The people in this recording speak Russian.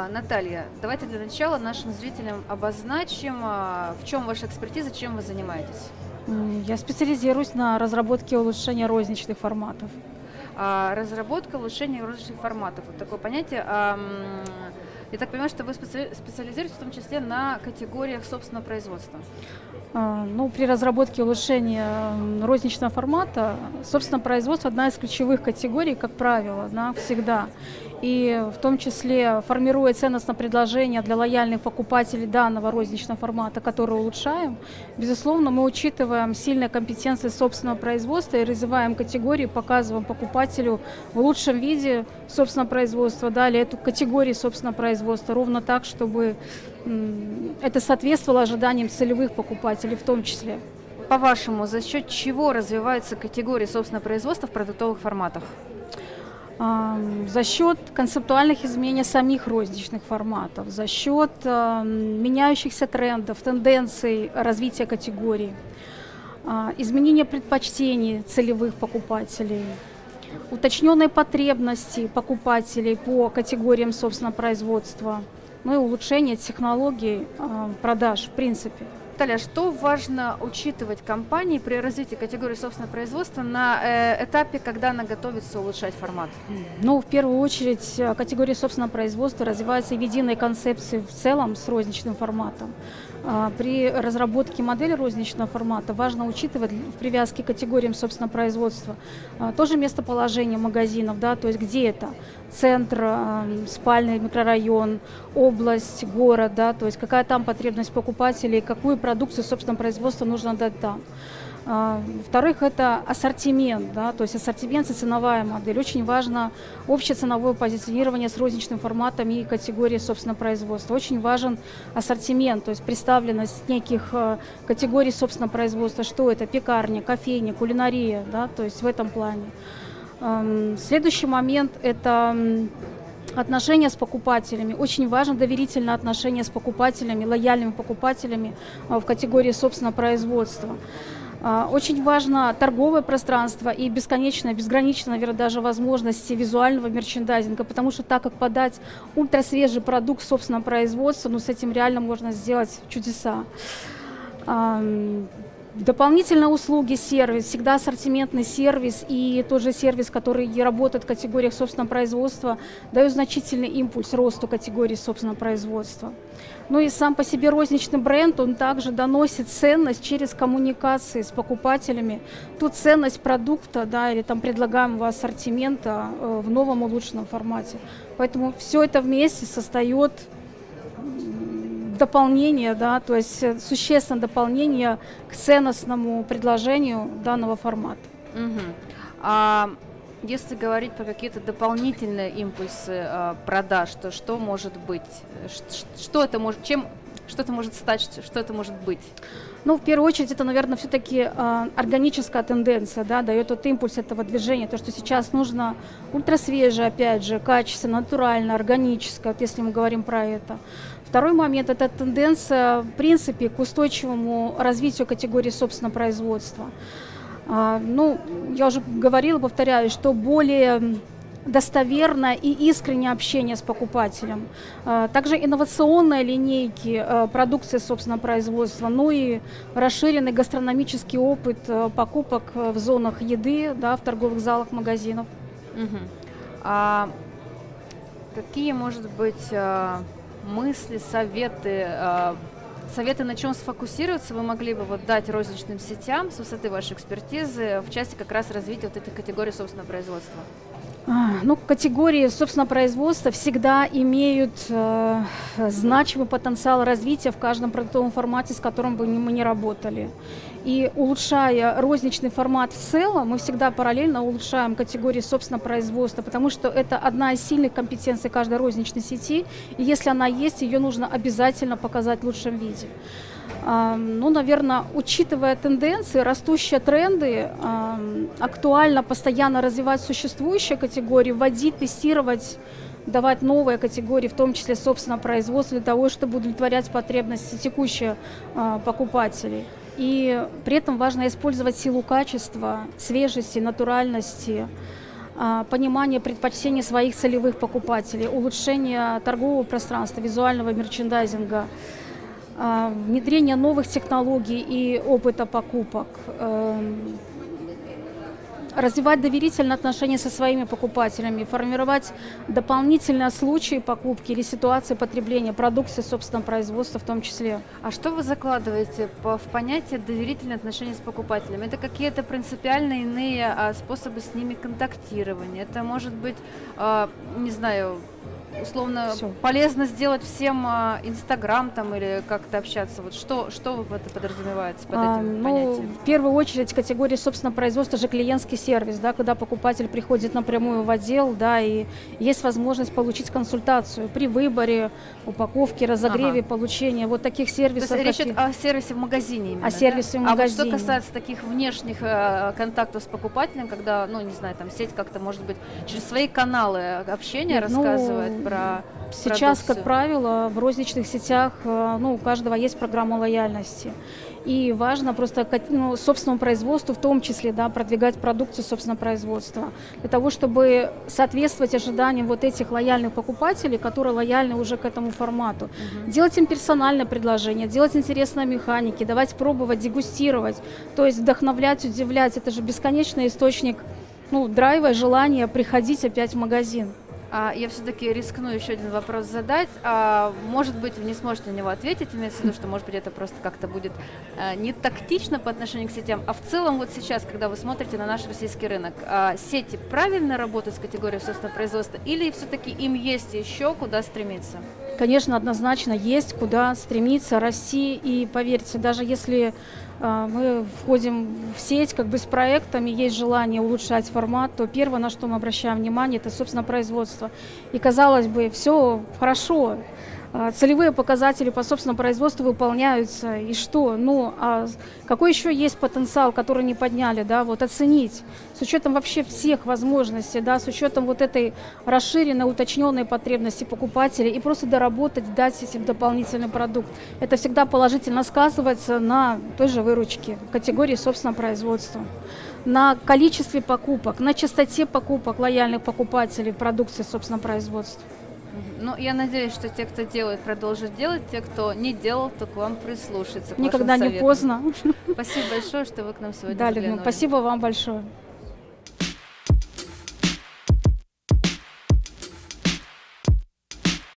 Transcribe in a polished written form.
Наталья, давайте для начала нашим зрителям обозначим, в чем ваша экспертиза, чем вы занимаетесь. Я специализируюсь на разработке и улучшении розничных форматов. Разработка, улучшение розничных форматов. Вот такое понятие. Я так понимаю, что вы специализируетесь в том числе на категориях собственного производства. Ну, при разработке и улучшении розничного формата, собственно, производство одна из ключевых категорий, как правило, да, всегда. И в том числе формируя ценностное предложение для лояльных покупателей данного розничного формата, который улучшаем, безусловно, мы учитываем сильные компетенции собственного производства и развиваем категории, показываем покупателю в лучшем виде собственного производства, далее эту категорию собственного производства ровно так, чтобы это соответствовало ожиданиям целевых покупателей в том числе. По-вашему, за счет чего развиваются категории собственного производства в продуктовых форматах? За счет концептуальных изменений самих розничных форматов, за счет меняющихся трендов, тенденций развития категорий, изменения предпочтений целевых покупателей, уточненные потребности покупателей по категориям собственного производства, ну и улучшение технологий продаж в принципе. Наталья, что важно учитывать компании при развитии категории собственного производства на этапе, когда она готовится улучшать формат? Ну, в первую очередь, категория собственного производства развивается в единой концепции в целом с розничным форматом. При разработке модели розничного формата важно учитывать в привязке к категориям собственного производства тоже местоположение магазинов, да, то есть где это центр, спальный микрорайон, область, город, да, то есть какая там потребность покупателей, какую продукцию собственного производства нужно дать там. Во-вторых, это ассортимент, да, то есть ассортимент и ценовая модель. Очень важно общее ценовое позиционирование с розничным форматом и категорией собственного производства. Очень важен ассортимент, то есть представленность неких категорий собственного производства. Что это? Пекарня, кофейня, кулинария, да, то есть в этом плане. Следующий момент – это отношения с покупателями. Очень важно доверительное отношение с покупателями, лояльными покупателями в категории собственного производства. Очень важно торговое пространство и бесконечное, безграничное, наверное, даже возможности визуального мерчендайзинга, потому что так как подать ультрасвежий продукт собственного производства, ну, с этим реально можно сделать чудеса. Дополнительные услуги, сервис, всегда ассортиментный сервис и тот же сервис, который работает в категориях собственного производства, дает значительный импульс росту категории собственного производства. Ну и сам по себе розничный бренд, он также доносит ценность через коммуникации с покупателями, ту ценность продукта, да, или там предлагаемого ассортимента в новом улучшенном формате. Поэтому все это вместе создает дополнение, да, то есть существенное дополнение к ценностному предложению данного формата. А если говорить про какие-то дополнительные импульсы продаж, то что может быть? Что это может, что это может стать, что это может быть? Ну, в первую очередь, это, наверное, все-таки органическая тенденция, да, дает тот импульс этого движения, то, что сейчас нужно ультрасвежее, опять же, качественно, натурально, органическое, вот если мы говорим про это. Второй момент – это тенденция, в принципе, к устойчивому развитию категории собственного производства. Ну, я уже говорила, повторяюсь, что более достоверное и искреннее общение с покупателем. Также инновационные линейки продукции собственного производства, ну и расширенный гастрономический опыт покупок в зонах еды, да, в торговых залах магазинов. А какие, может быть, мысли, советы, на чем сфокусироваться, вы могли бы вот дать розничным сетям с высоты вашей экспертизы в части как раз развития вот этих категорий собственного производства? Ну, категории собственного производства всегда имеют значимый потенциал развития в каждом продуктовом формате, с которым бы мы ни работали. И улучшая розничный формат в целом, мы всегда параллельно улучшаем категории собственного производства, потому что это одна из сильных компетенций каждой розничной сети, и если она есть, ее нужно обязательно показать в лучшем виде. Ну, наверное, учитывая тенденции, растущие тренды, актуально постоянно развивать существующие категории, вводить, тестировать, давать новые категории, в том числе собственного производства, для того, чтобы удовлетворять потребности текущих покупателей. И при этом важно использовать силу качества, свежести, натуральности, понимание предпочтений своих целевых покупателей, улучшение торгового пространства, визуального мерчендайзинга, внедрение новых технологий и опыта покупок, развивать доверительные отношения со своими покупателями, формировать дополнительные случаи покупки или ситуации потребления продукции собственного производства в том числе. А что вы закладываете в понятие доверительные отношения с покупателями? Это какие-то принципиально иные способы с ними контактирования? Это может быть, не знаю, условно полезно сделать всем Инстаграм там или как-то общаться? Вот что это подразумевается под этим понятием? В первую очередь категория собственного производства же клиентский сервис, да, когда покупатель приходит напрямую в отдел, да, и есть возможность получить консультацию при выборе, упаковке, разогреве, получении вот таких сервисов. То есть речь о сервисе в магазине именно, о сервисе в магазине. А вот что касается таких внешних контактов с покупателем, когда, ну, не знаю, там сеть как-то, может быть, через свои каналы общения рассказывает про сейчас, продукцию. как правило, в розничных сетях, у каждого есть программа лояльности. И важно просто собственному производству, в том числе, да, продвигать продукцию собственного производства, для того, чтобы соответствовать ожиданиям вот этих лояльных покупателей, которые лояльны уже к этому формату. Делать им персональное предложение, делать интересные механики, давать пробовать, дегустировать, то есть вдохновлять, удивлять. Это же бесконечный источник драйва, желания приходить опять в магазин. Я все-таки рискну еще один вопрос задать. Может быть, вы не сможете на него ответить, имеется в виду, что, может быть, это просто как-то будет не тактично по отношению к сетям, а в целом вот сейчас, когда вы смотрите на наш российский рынок, сети правильно работают с категорией собственного производства или все-таки им есть еще куда стремиться? Конечно, однозначно есть куда стремиться, расти, и поверьте, даже если мы входим в сеть с проектами, есть желание улучшать формат, то первое, на что мы обращаем внимание, это, собственно, производство. И, казалось бы, все хорошо, целевые показатели по собственному производству выполняются, и что? А какой еще есть потенциал, который не подняли, да, вот оценить, с учетом вообще всех возможностей, да, с учетом вот этой расширенной, уточненной потребности покупателей, и просто доработать, дать этим дополнительный продукт. Это всегда положительно сказывается на той же выручке в категории собственного производства, на количестве покупок, на частоте покупок лояльных покупателей продукции собственного производства. Я надеюсь, что те, кто делает, продолжат делать, те, кто не делал, то к вам прислушаться. Никогда не поздно. Спасибо большое, что вы к нам сегодня заглянули. Спасибо вам большое.